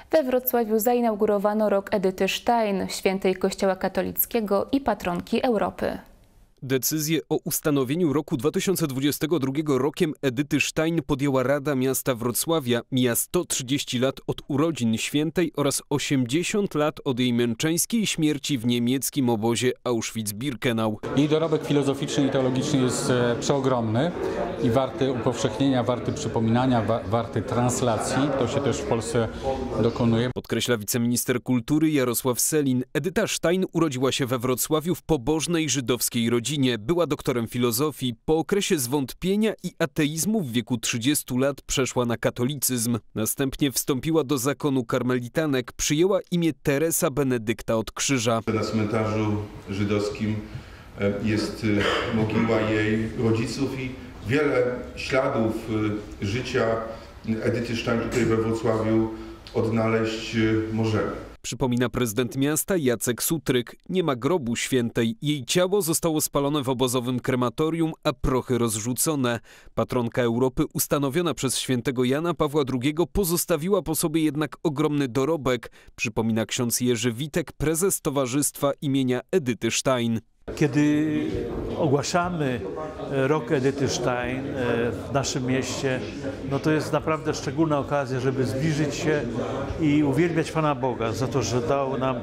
We Wrocławiu zainaugurowano rok Edyty Stein, świętej Kościoła katolickiego i patronki Europy. Decyzję o ustanowieniu roku 2022 rokiem Edyty Stein podjęła Rada Miasta Wrocławia. Mija 130 lat od urodzin świętej oraz 80 lat od jej męczeńskiej śmierci w niemieckim obozie Auschwitz-Birkenau. Jej dorobek filozoficzny i teologiczny jest przeogromny i warty upowszechnienia, warty przypominania, warty translacji. To się też w Polsce dokonuje. Podkreśla wiceminister kultury Jarosław Sellin. Edyta Stein urodziła się we Wrocławiu w pobożnej żydowskiej rodzinie. Była doktorem filozofii. Po okresie zwątpienia i ateizmu w wieku 30 lat przeszła na katolicyzm. Następnie wstąpiła do zakonu karmelitanek. Przyjęła imię Teresa Benedykta od Krzyża. Na cmentarzu żydowskim jest mogiła jej rodziców i wiele śladów życia Edyty Stein tutaj we Wrocławiu odnaleźć możemy. Przypomina prezydent miasta Jacek Sutryk. Nie ma grobu świętej. Jej ciało zostało spalone w obozowym krematorium, a prochy rozrzucone. Patronka Europy ustanowiona przez świętego Jana Pawła II pozostawiła po sobie jednak ogromny dorobek. Przypomina ksiądz Jerzy Witek, prezes Towarzystwa imienia Edyty Stein. Kiedy ogłaszamy rok Edyty Stein w naszym mieście, no to jest naprawdę szczególna okazja, żeby zbliżyć się i uwielbiać Pana Boga za to, że dał nam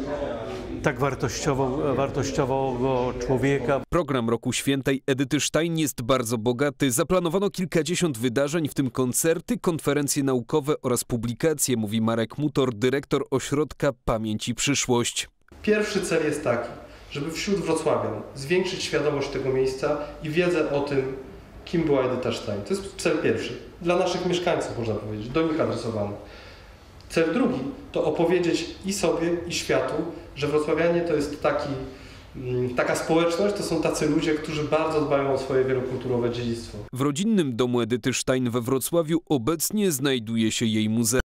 tak wartościowego człowieka. Program Roku Świętej Edyty Stein jest bardzo bogaty. Zaplanowano kilkadziesiąt wydarzeń, w tym koncerty, konferencje naukowe oraz publikacje, mówi Marek Mutor, dyrektor ośrodka Pamięć i Przyszłość. Pierwszy cel jest taki, żeby wśród wrocławian zwiększyć świadomość tego miejsca i wiedzę o tym, kim była Edyta Stein. To jest cel pierwszy. Dla naszych mieszkańców, można powiedzieć, do nich adresowany. Cel drugi to opowiedzieć i sobie, i światu, że wrocławianie to jest taka społeczność, to są tacy ludzie, którzy bardzo dbają o swoje wielokulturowe dziedzictwo. W rodzinnym domu Edyty Stein we Wrocławiu obecnie znajduje się jej muzeum.